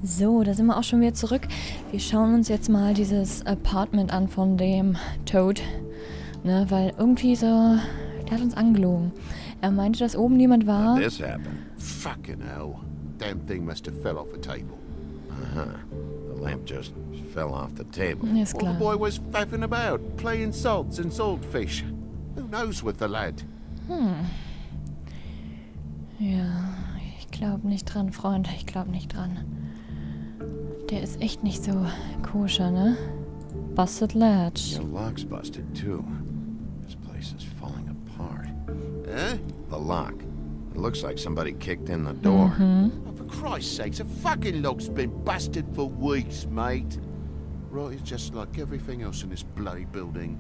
So, da sind wir auch schon wieder zurück. Wir schauen uns jetzt mal dieses Apartment an von dem Toad. Ne, weil irgendwie so... Der hat uns angelogen. Er meinte, dass oben niemand war. This happened. Fucking hell. Damn thing must have fell off the table. The lamp just fell off the table. Ja, ist Well, the klar. boy was faffing about, playing salts and saltfish. Who knows with the lad? Ja, ich glaube nicht dran, Freund. Ich glaube nicht dran. Der ist echt nicht so koscher, ne? Busted ledge. Your lock's busted too. This place is falling apart. Eh? The lock. It looks like somebody kicked in the door. Oh, for Christ's sakes, the fucking lock's been busted for weeks, mate. Right, it's just like everything else in this bloody building.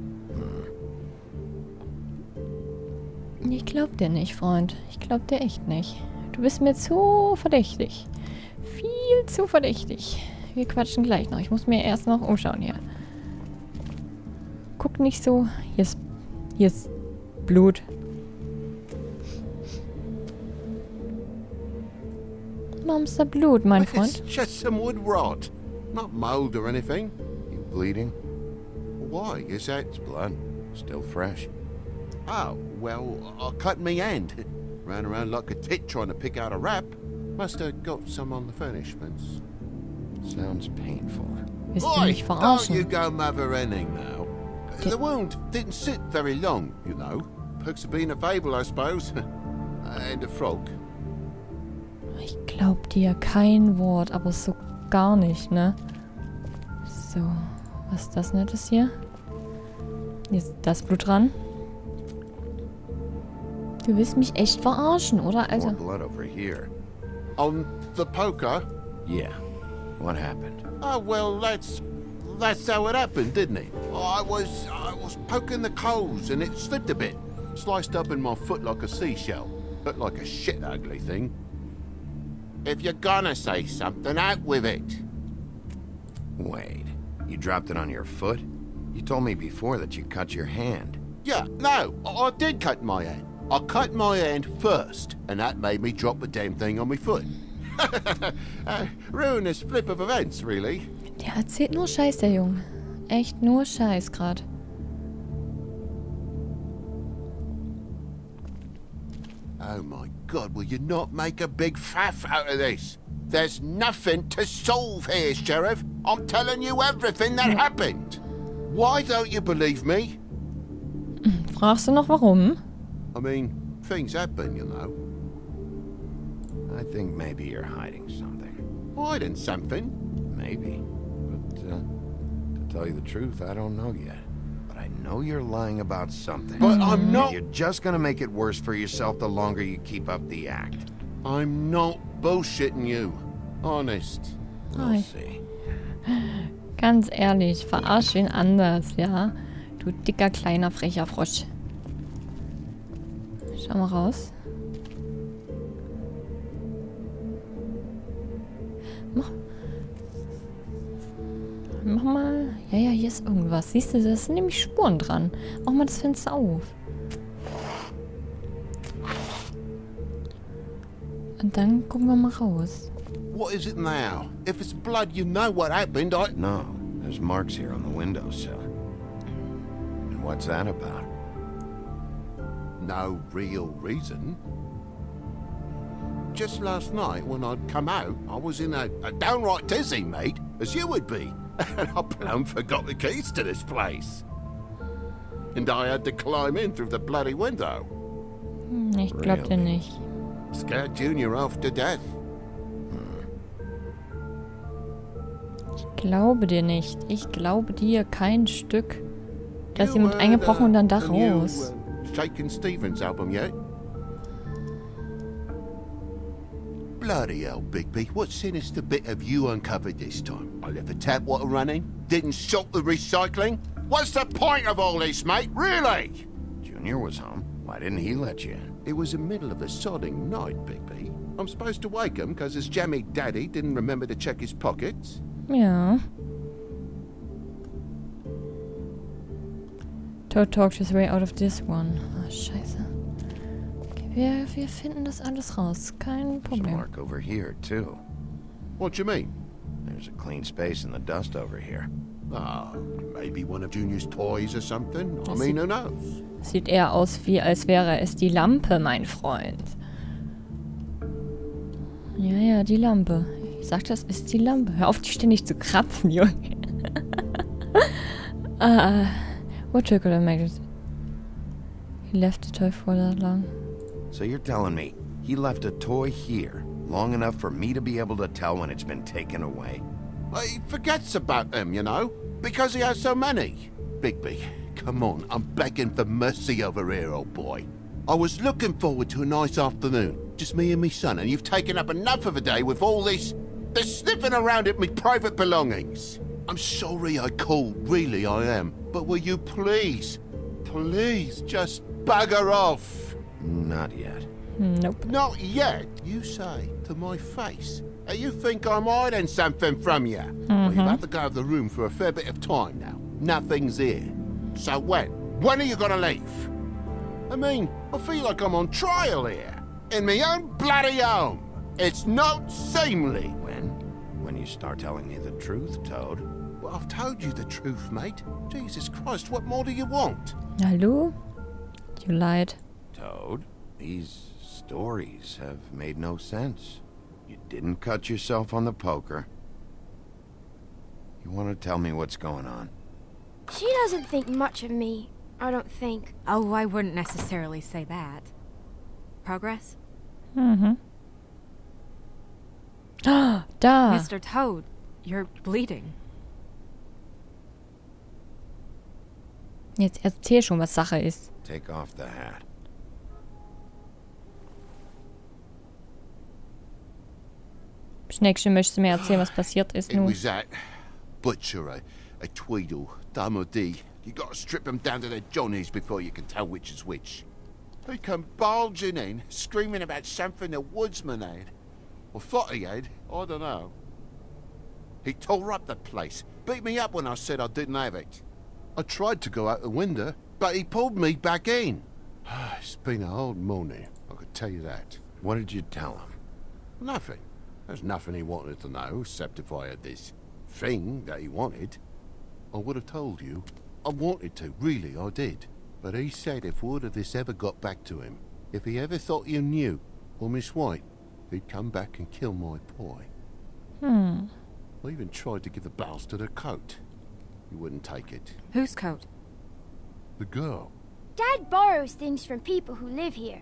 Ich glaub dir nicht, Freund. Ich glaub dir echt nicht. Du bist mir zu verdächtig. Viel zu verdächtig. Wir quatschen gleich noch. Ich muss mir erst noch umschauen hier. Guck nicht so. Hier ist Blut. Warum ist da Blut, mein It's Freund? just some wood rot. Not mold or anything. You bleeding? Why? Is that... It's blood. Still fresh. Oh, well, I cut me hand. Ran around like a tit trying to pick out a wrap. Must have got some on the furnishments. Sounds painful. Willst du mich don't you verarschen? go mother-ending now. The wound didn't sit very long, you know. Perks have been a fable, I suppose. And a frog. Ich glaub dir kein Wort, aber so gar nicht, ne? So, was ist das Nettes hier? Hier ist das Blut dran. Du willst mich echt verarschen, oder? Also, More blood over here. On the poker? Yeah. What happened? Oh, well, that's how it happened, didn't it? I was poking the coals and it slipped a bit. Sliced up in my foot like a seashell. Looked like a shit ugly thing. If you're gonna say something, out with it. Wait. You dropped it on your foot? You told me before that you cut your hand. Yeah, no, I did cut my hand. I cut my hand first, and that made me drop the damn thing on my foot. Ruinous flip of events, really. der erzählt nur Scheiß, der Junge. Echt nur Scheiß grad. Oh my God, will you not make a big faff out of this? There's nothing to solve here, Sheriff. I'm telling you everything that happened. Why don't you believe me? Fragst du noch warum? I mean, things happen, you know. I think maybe you're hiding something. Hiding something? Maybe. But, to tell you the truth, I don't know yet. But I know you're lying about something. But I'm not... You're just gonna make it worse for yourself the longer you keep up the act. I'm not bullshitting you. Honest. We'll Hi. see. Ganz ehrlich, verarsch wen anders, ja? Du dicker, kleiner, frecher Frosch. Schau mal raus. Mach mal... Ja, hier ist irgendwas. Siehst du, da sind nämlich Spuren dran. Mach mal das Fenster auf. Und dann gucken wir mal raus. What is it now? If it's blood, you know what happened. No, there's marks here on the windowsill. And what's that about? No real reason. Just last night, when I'd come out, I was in a downright tizzy, mate, as you would be. And I plumb forgot the keys to this place. And I had to climb in through the bloody window. Ich glaub dir nicht. Scared Junior off to death. Ich glaube dir nicht. Ich glaube dir kein Stück. Da ist You jemand heard, eingebrochen und dann da the new, raus. Shakin' Stevens album yet? Bloody hell, Bigby. What sinister bit have you uncovered this time? I left the tap water running? Didn't salt the recycling? What's the point of all this, mate? Really? Junior was home. Why didn't he let you in? It was the middle of a sodding night, Bigby. I'm supposed to wake him because his jammy daddy didn't remember to check his pockets. Ja. Toad talked his way out of this one. Ah, scheiße. Okay, wir finden das alles raus. Kein There's a Problem. mark over here, too. What do you mean? There's a clean space in the dust over here. Oh, maybe one of Junior's toys or something. I Das mean, who knows? Sieht eher aus, wie als wäre es die Lampe, mein Freund. Ja, ja, die Lampe. Ich sag, das ist die Lampe. Hör auf, die ständig zu kratzen, Junge. What trick could I make it? He left the toy for that long. So you're telling me he left a toy here long enough for me to be able to tell when it's been taken away? He forgets about them, you know, because he has so many. Bigby, come on, I'm begging for mercy over here, old boy. I was looking forward to a nice afternoon, just me and me son, and you've taken up enough of a day with all this sniffing around at me private belongings. I'm sorry I called, really I am, but will you please just bugger off? Not yet. Nope. Not yet, you say, to my face. You think I'm hiding something from you? Well, you've had to go out of the room for a fair bit of time now. Nothing's here. So when? When are you gonna leave? I mean, I feel like I'm on trial here. In my own bloody home. It's not seemly. When you start telling me the truth, Toad. Well, I've told you the truth, mate. Jesus Christ, what more do you want? Hallo? You lied. Toad, these stories have made no sense. You didn't cut yourself on the poker. You want to tell me what's going on? She doesn't think much of me, I don't think. Oh, I wouldn't necessarily say that. Progress? Da! Mr. Toad, you're bleeding. Jetzt erzähl schon, was Sache ist. Take off the hat. Schneckchen, möchtest du mir erzählen, was passiert ist It nun? was that butcher, a Tweedle, Damo D. You gotta strip them down to their johnnies before you can tell which is which. He come bulging in, screaming about something the woodsman had. Or thought he had, I don't know. He tore up the place, beat me up when I said I didn't have it. I tried to go out the window, but he pulled me back in. It's been a hard morning, I could tell you that. What did you tell him? Nothing. There's nothing he wanted to know, except if I had this thing that he wanted. I would have told you. I wanted to, really, I did. But he said if word of this ever got back to him, if he ever thought you knew, or Miss White, he'd come back and kill my boy. I even tried to give the bastard a coat. He wouldn't take it. Whose coat? The girl. Dad borrows things from people who live here.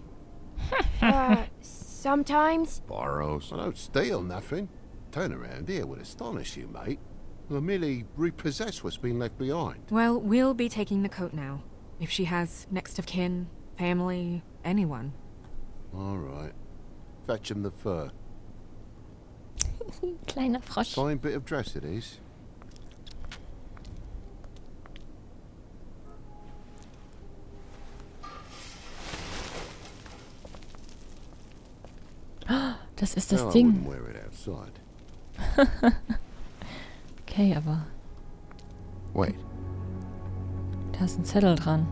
Sometimes. Borrows? I don't steal nothing. Turn around here would astonish you, mate. I merely repossess what's been left behind. Well, we'll be taking the coat now. If she has next of kin, family, anyone. All right. Fetch him the fur. Kleiner Frosch. Fine bit of dress it is. Das ist das No, I Ding. wouldn't wear it outside. Okay, aber Wait, da ist ein Zettel dran.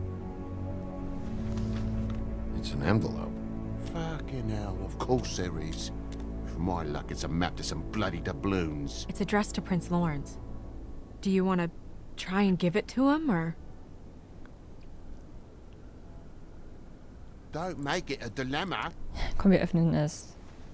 it's an envelope. Fucking hell, of course there is. For my luck, it's a map to some bloody doubloons. It's addressed to Prince Lawrence. Do you want to try and give it to him, or...? Don't make it a dilemma. Komm, wir öffnen es.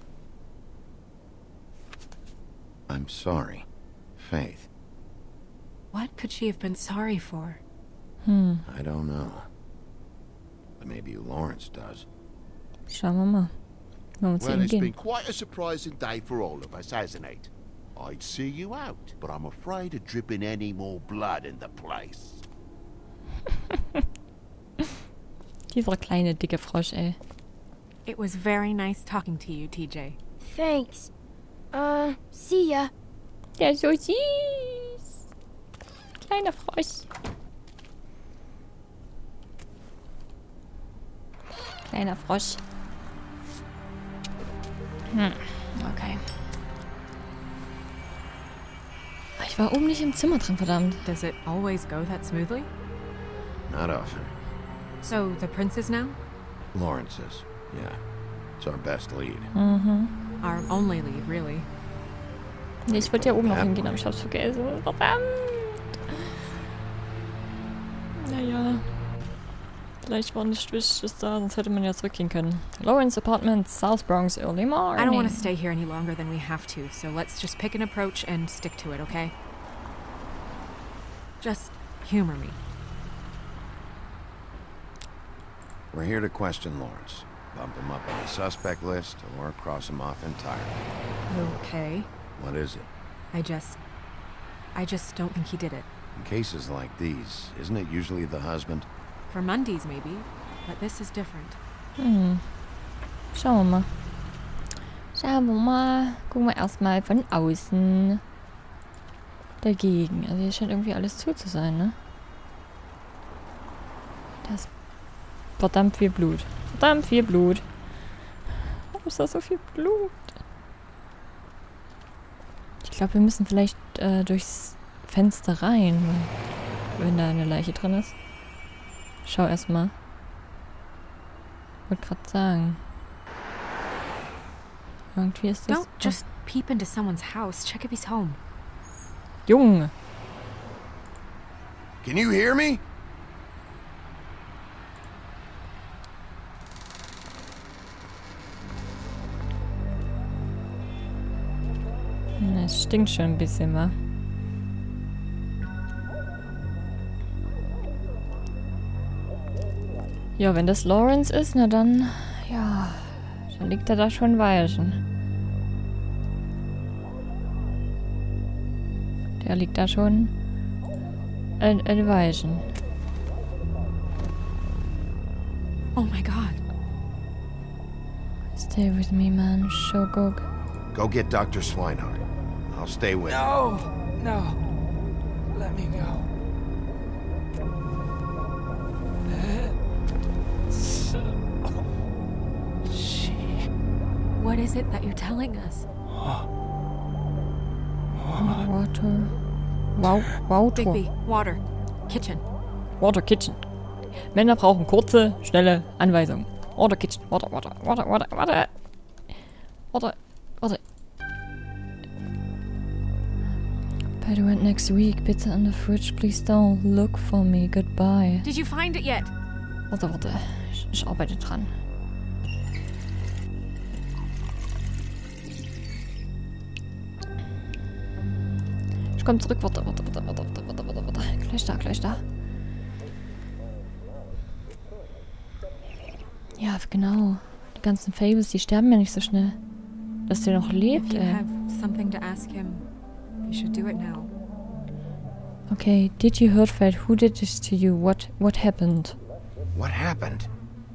I'm sorry, Faith. What could she have been sorry for? I don't know. But maybe Lawrence does. Schauen wir mal. Wollen wir zu Well, ihm it's been gehen? quite a surprising day for all of us, hasn't it? I'd see you out, but I'm afraid of dripping any more blood in the place. Dieser kleine, dicke Frosch, ey. It was very nice talking to you, TJ. Thanks. See ya. Der ist so süß. Kleiner Frosch. Kleiner Frosch. Okay. Ich war oben nicht im Zimmer drin, verdammt. Does it always go that smoothly? Not often. So, the prince is now? Lawrence is, yeah. It's our best lead. Our only lead, really. Nee, ich wollte ja oben noch hingehen, aber ich hab's vergessen. Verdammt! Naja. Vielleicht war nicht wichtig da, sonst hätte man ja zurückgehen können. Lawrence Apartment, South Bronx, early morning. I don't want to stay here any longer than we have to, so let's just pick an approach and stick to it, okay? Just humor me. We're here to question Lawrence. Bump him up on the suspect list or cross him off entirely. Okay. What is it? I just don't think he did it. In cases like these, isn't it usually the husband? For Mondays, maybe. But this is different. Schauen wir mal. Schauen wir mal. Gucken wir erstmal von außen dagegen. Also hier scheint irgendwie alles zu sein, ne? Da ist verdammt viel Blut. Verdammt viel Blut. Warum ist da so viel Blut? Ich glaube, wir müssen vielleicht durchs Fenster rein, wenn da eine Leiche drin ist. Schau erstmal. Wollte gerade sagen. Irgendwie ist das... Don't just peep into someone's house. Check if he's home. Junge! Can you hear me? Es stinkt schon ein bisschen, wa? Ja, wenn das Lawrence ist, na dann... Ja... Dann liegt er da schon Weilchen. Der liegt da schon... Ein Weilchen. Oh my god. Stay with me, man. Shogog. Go get Dr. Swinehart. I'll stay with you. No. Let me go. What is it that you're telling us? Water. Water. Bigby, water. Kitchen. Water Kitchen. Männer brauchen kurze, schnelle Anweisungen. Water Kitchen. Water. Better went next week. Bitte in the fridge. Please don't look for me. Goodbye. Did you find it yet? Warte. Ich arbeite dran. Ich komm zurück. Warte. Gleich da. Ja, genau. Die ganzen Fables, die sterben ja nicht so schnell. Dass der noch lebt, If you ey. have something to ask him, you should do it now. Okay, did you hurt Fred? Who did this to you? What happened? What happened?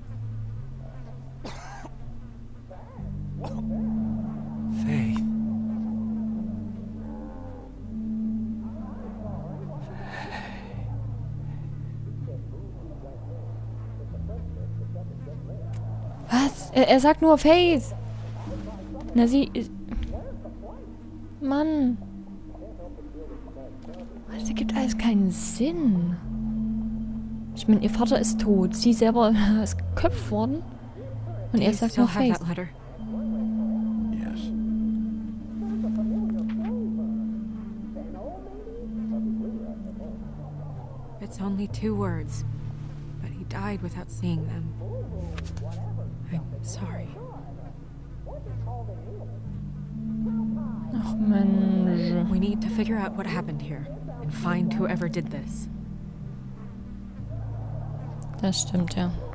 Faith. Was? Er sagt nur Faith. Na, sie... Mann. Das ergibt alles keinen Sinn. Ich meine, ihr Vater ist tot. Sie selber ist geköpft worden. Und Do er you sagt still nur have Faith. that letter? Yes. It's only 2 words, but he died without seeing them. I'm sorry. Ach Mensch. We need to figure out what happened here and find whoever did this. Das stimmt, ja.